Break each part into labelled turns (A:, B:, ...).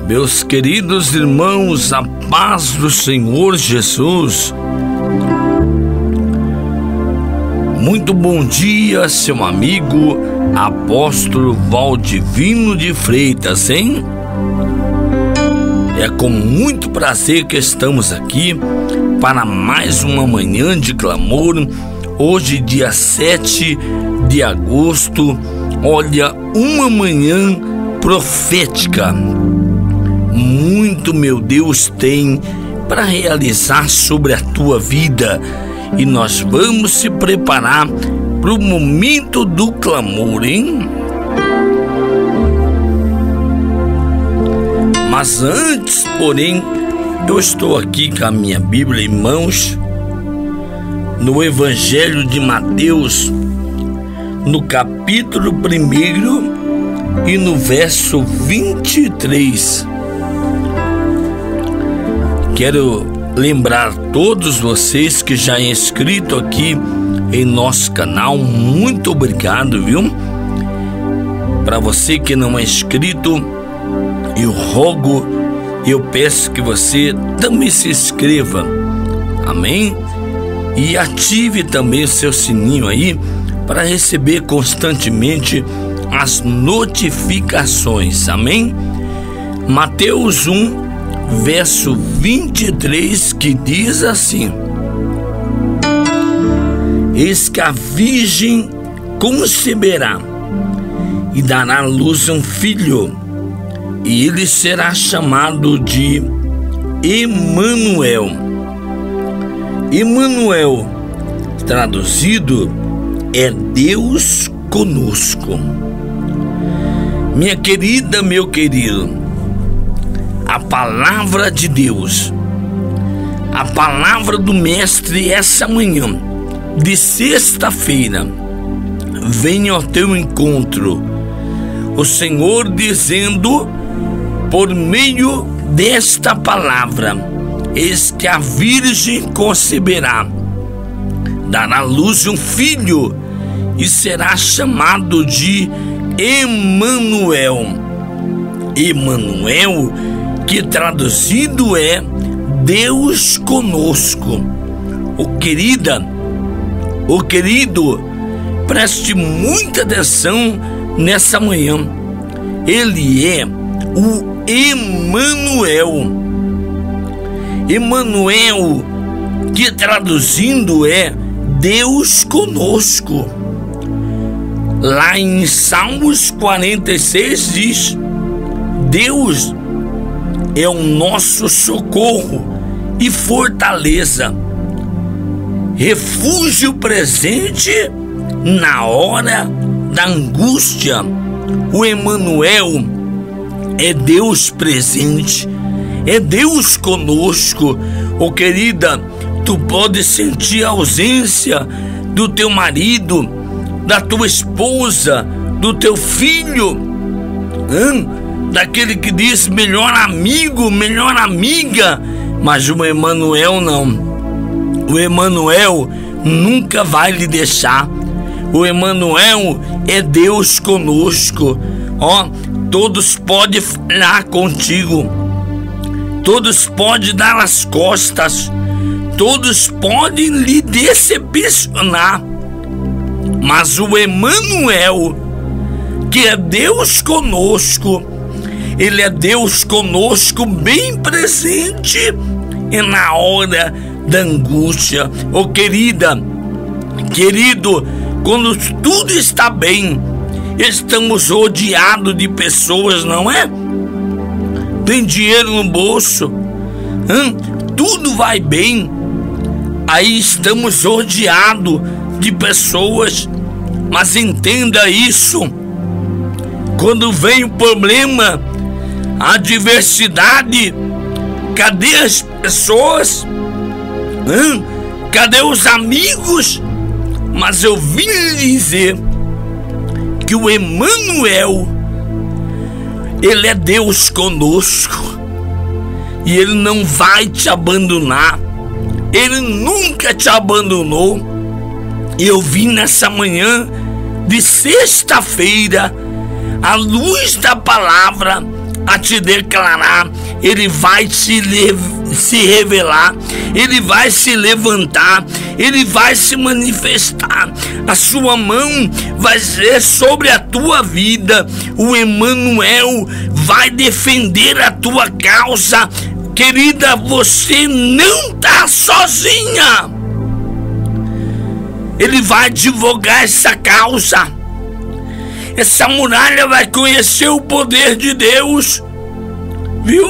A: Meus queridos irmãos, a paz do Senhor Jesus. Muito bom dia, seu amigo apóstolo Valdivino de Freitas, hein? É com muito prazer que estamos aqui para mais uma manhã de clamor. Hoje, dia 7 de agosto, olha, uma manhã profética. Muito, meu Deus, tem para realizar sobre a tua vida, e nós vamos se preparar para o momento do clamor, hein? Mas antes, porém, eu estou aqui com a minha Bíblia em mãos, no Evangelho de Mateus, no capítulo 1 e no verso 23. Quero lembrar todos vocês que já é inscrito aqui em nosso canal, muito obrigado, viu? Para você que não é inscrito, eu peço que você também se inscreva, amém? E ative também o seu sininho aí para receber constantemente as notificações, amém? Mateus 1, verso 23, que diz assim: eis que a virgem conceberá e dará à luz um filho, e ele será chamado de Emanuel. Emanuel, traduzido, é Deus conosco. Minha querida, meu querido, a palavra de Deus, a palavra do Mestre essa manhã de sexta-feira, vem ao teu encontro. O Senhor dizendo, por meio desta palavra: eis que a virgem conceberá, dará à luz um filho, e será chamado de Emanuel. Emanuel, que traduzido é Deus conosco. O querido, preste muita atenção nessa manhã. Ele é o Emanuel. Emanuel, que traduzindo é Deus conosco. Lá em Salmos 46 diz: Deus é o nosso socorro e fortaleza, refúgio presente na hora da angústia. O Emanuel é Deus presente, é Deus conosco. Oh, querida, tu pode sentir a ausência do teu marido, da tua esposa, do teu filho, daquele que diz melhor amigo, melhor amiga, mas o Emanuel não. O Emanuel nunca vai lhe deixar. O Emanuel é Deus conosco. Ó, todos podem falar contigo, todos podem dar as costas, todos podem lhe decepcionar, mas o Emanuel, que é Deus conosco, ele é Deus conosco bem presente e na hora da angústia. Oh, querida, querido, quando tudo está bem, estamos rodeados de pessoas, não é? Tem dinheiro no bolso, tudo vai bem, aí estamos rodeados de pessoas, mas entenda isso: quando vem o problema, a adversidade, cadê as pessoas? Cadê os amigos? Mas eu vim lhe dizer que o Emanuel, ele é Deus conosco, e ele não vai te abandonar. Ele nunca te abandonou. Eu vim nessa manhã de sexta-feira, à luz da palavra, a te declarar, Ele vai se revelar, Ele vai se levantar, Ele vai se manifestar. A sua mão vai ser sobre a tua vida. O Emanuel vai defender a tua causa. Querida, você não está sozinha. Ele vai advogar essa causa. Essa muralha vai conhecer o poder de Deus, viu?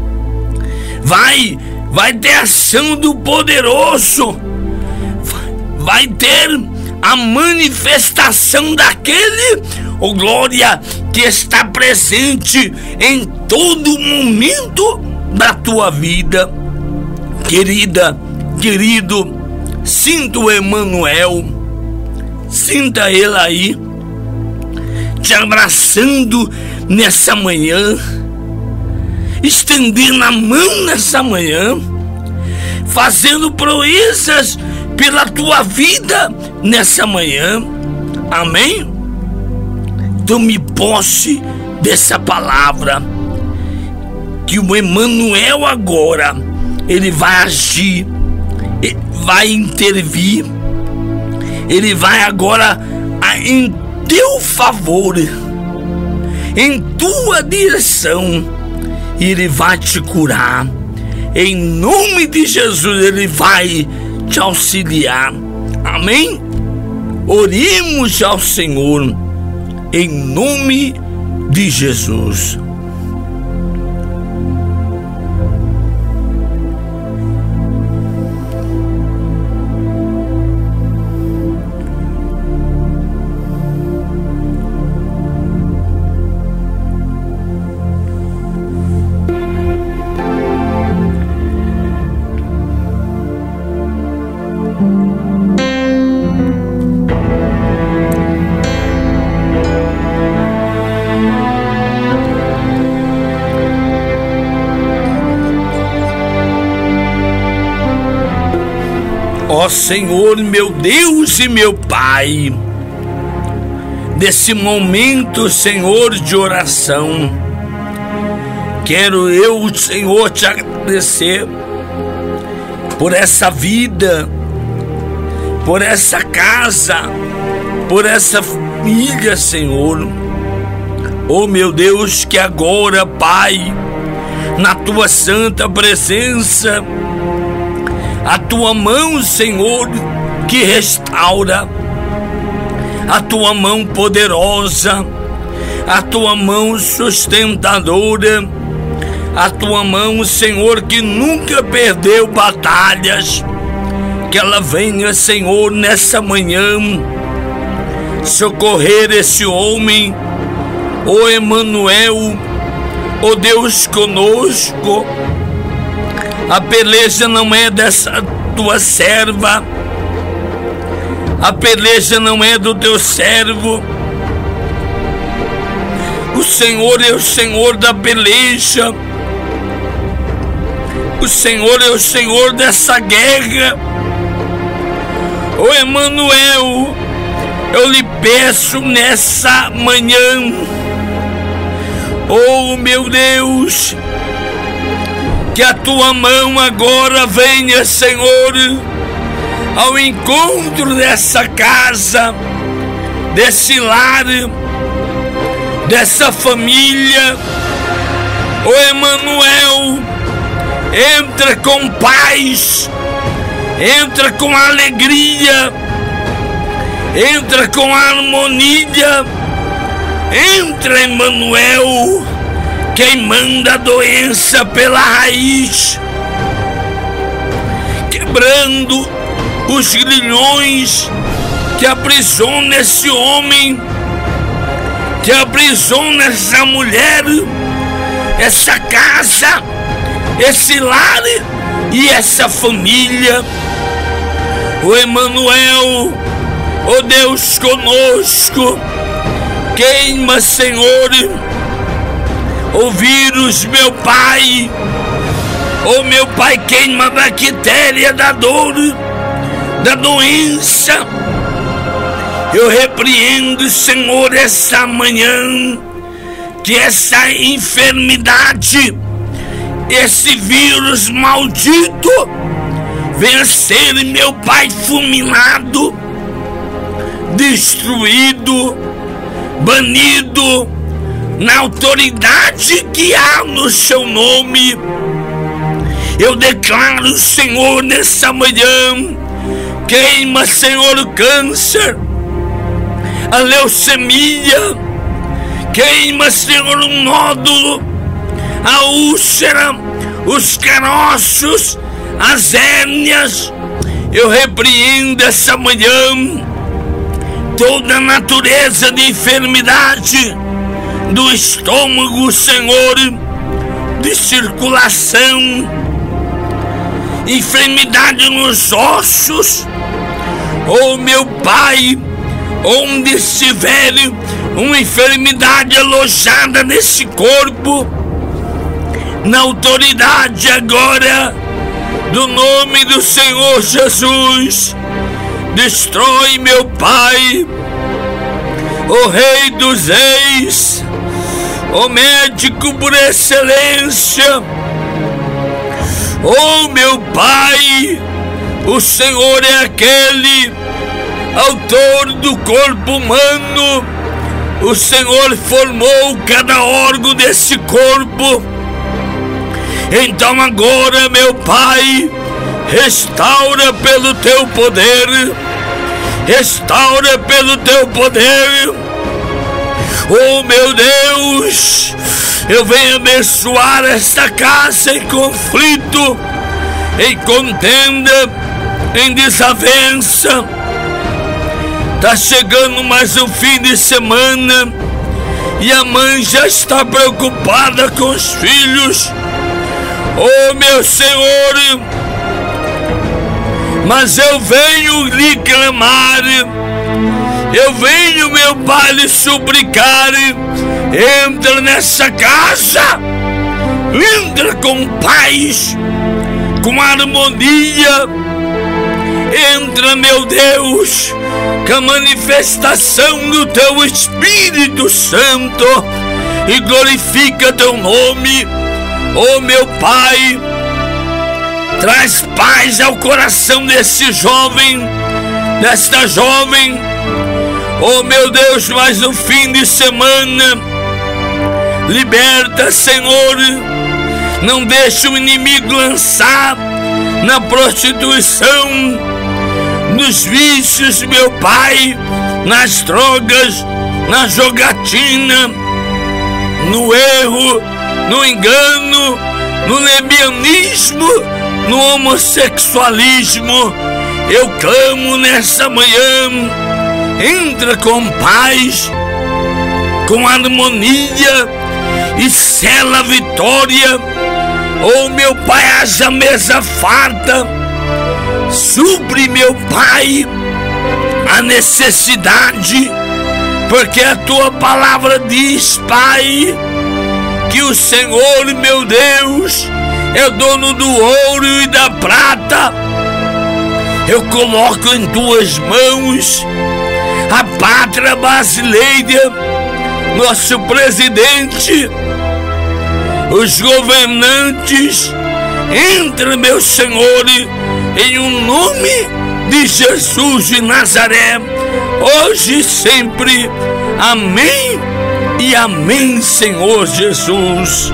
A: Vai ter ação do poderoso, vai ter a manifestação daquele, glória, que está presente em todo momento da tua vida. Querida, querido, sinta o Emanuel, sinta ele aí, te abraçando nessa manhã, estendendo a mão nessa manhã, fazendo proezas pela tua vida nessa manhã. Amém? Tome posse dessa palavra, que o Emanuel agora, ele vai agir, vai intervir, ele vai agora em teu favor, em tua direção, e ele vai te curar. Em nome de Jesus, ele vai te auxiliar. Amém? Oremos ao Senhor em nome de Jesus. Ó Senhor, meu Deus e meu Pai, nesse momento, Senhor, de oração, quero eu, Senhor, te agradecer por essa vida, por essa casa, por essa família, Senhor. Oh meu Deus, que agora, Pai, na tua santa presença, a tua mão, Senhor, que restaura, a tua mão poderosa, a tua mão sustentadora, a tua mão, Senhor, que nunca perdeu batalhas, que ela venha, Senhor, nessa manhã, socorrer esse homem, o Emanuel, o Deus conosco. A peleja não é dessa tua serva, a peleja não é do teu servo. O Senhor é o Senhor da peleja, o Senhor é o Senhor dessa guerra. Ô Emanuel, eu lhe peço nessa manhã, oh meu Deus, que a tua mão agora venha, Senhor, ao encontro dessa casa, desse lar, dessa família. Ô Emanuel, entra com paz, entra com alegria, entra com harmonia, entra, Emanuel, queimando a doença pela raiz, quebrando os grilhões que aprisionam esse homem, que aprisionam essa mulher, essa casa, esse lar e essa família. O Emanuel, o Deus conosco, queima, Senhor, o vírus, meu Pai, oh meu Pai, queima a bactéria da dor, da doença. Eu repreendo, Senhor, essa manhã que essa enfermidade, esse vírus maldito, venha ser, meu Pai, fulminado, destruído, banido, na autoridade que há no seu nome. Eu declaro, Senhor, nessa manhã, queima, Senhor, o câncer, a leucemia, queima, Senhor, o nódulo, a úlcera, os caroços, as hérnias. Eu repreendo essa manhã toda a natureza de enfermidade do estômago, Senhor, de circulação, enfermidade nos ossos. Oh, meu Pai, onde estiver uma enfermidade alojada nesse corpo, na autoridade agora do nome do Senhor Jesus, destrói, meu Pai, o Rei dos Reis, o médico por excelência. Oh, meu Pai, o Senhor é aquele autor do corpo humano. O Senhor formou cada órgão desse corpo. Então agora, meu Pai, restaura pelo teu poder, restaura pelo teu poder. Oh, meu Deus, eu venho abençoar esta casa em conflito, em contenda, em desavença. Tá chegando mais um fim de semana e a mãe já está preocupada com os filhos. Oh, meu Senhor, mas eu venho lhe clamar, eu venho, meu Pai, lhe suplicar. Entra nessa casa, entra com paz, com harmonia. Entra, meu Deus, com a manifestação do teu Espírito Santo e glorifica teu nome. Oh, meu Pai, traz paz ao coração desse jovem, desta jovem. Oh, meu Deus, mais um fim de semana. Liberta, Senhor. Não deixe o inimigo lançar na prostituição, nos vícios, meu Pai, nas drogas, na jogatina, no erro, no engano, no lesbianismo, no homossexualismo. Eu clamo nessa manhã, entra com paz, com harmonia e sela a vitória. Oh, meu Pai, haja mesa farta, supre, meu Pai, a necessidade, porque a tua palavra diz, Pai, que o Senhor, meu Deus, é o dono do ouro e da prata. Eu coloco em tuas mãos a pátria brasileira, nosso presidente, os governantes. Entra, meu Senhor, em um nome de Jesus de Nazaré, hoje e sempre. Amém e amém, Senhor Jesus.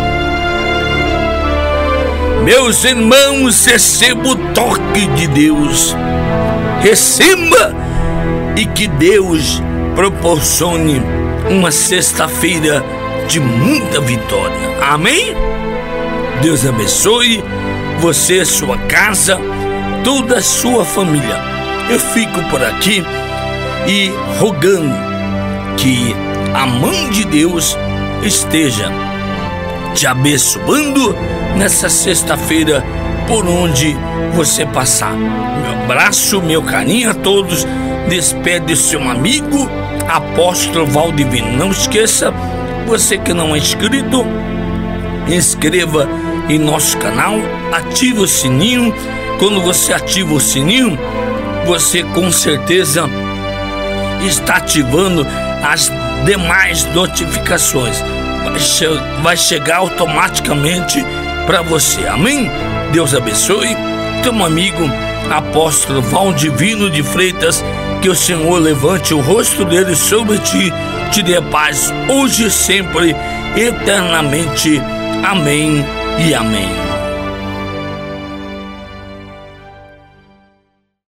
A: Meus irmãos, receba o toque de Deus, receba, e que Deus proporcione uma sexta-feira de muita vitória. Amém? Deus abençoe você, sua casa, toda a sua família. Eu fico por aqui e rogando que a mão de Deus esteja te abençoando nessa sexta-feira por onde você passar. Meu abraço, meu carinho a todos. Despede seu amigo Apóstolo Valdivino. Não esqueça, você que não é inscrito, inscreva em nosso canal, ative o sininho. Quando você ativa o sininho, você com certeza está ativando as demais notificações. vai chegar automaticamente para você. Amém? Deus abençoe. Teu amigo apóstolo Valdivino de Freitas, que o Senhor levante o rosto dele sobre ti, te dê paz hoje e sempre, eternamente. Amém e amém.